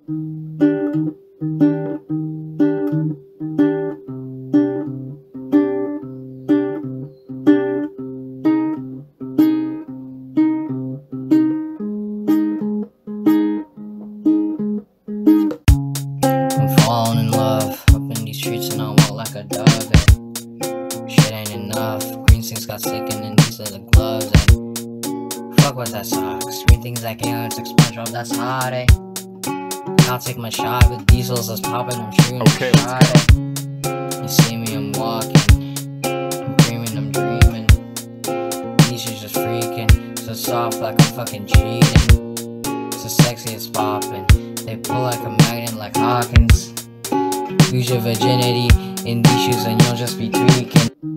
I'm falling in love, up in these streets and I walk like a dog. Shit ain't enough, green things got sick in the knees of the gloves. Fuck was that socks, green things like aliens like SpongeBob, that's hot, eh? I'll take my shot with diesels, that's popping, I'm shooting Okay, a shot, eh? You see me, I'm walking, I'm dreaming, I'm dreaming. These shit's just freaking, so soft like I'm fucking cheating. So sexy it's popping, they pull like a magnet like Hawkins. Lose your virginity in these shoes and you'll just be tweaking.